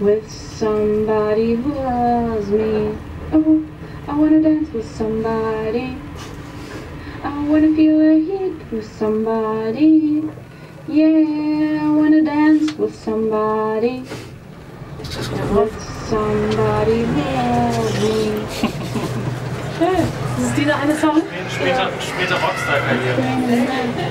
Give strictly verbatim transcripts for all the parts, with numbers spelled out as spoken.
with somebody who loves me. Oh, I wanna dance with somebody. I wanna feel the heat with somebody. Yeah, I wanna dance with somebody. With somebody who loves me. Schön. Das ist dieser eine Song? Später, später Rockstar-Karriere.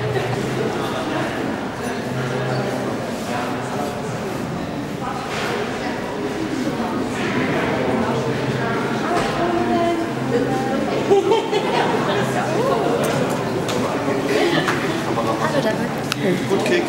Hallo David. Gut Kick.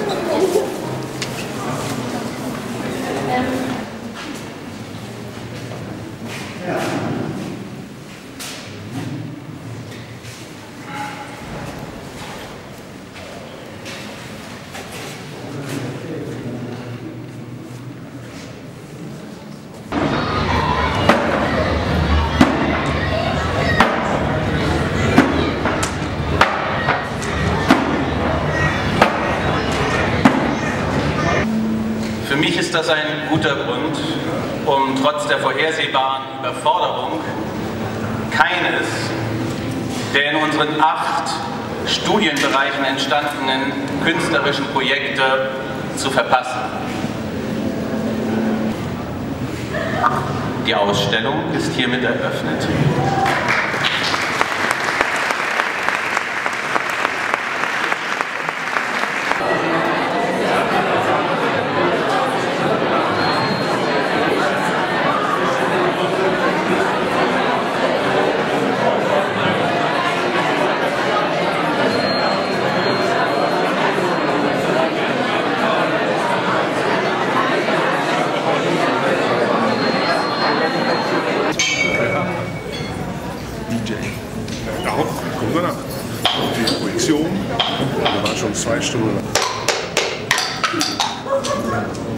Für mich ist das ein guter Grund, um trotz der vorhersehbaren Überforderung keines der in unseren acht Studienbereichen entstandenen künstlerischen Projekte zu verpassen. Die Ausstellung ist hiermit eröffnet. D J. Ja, kommt danach. Die Projektion, wir waren schon zwei Stunden lang.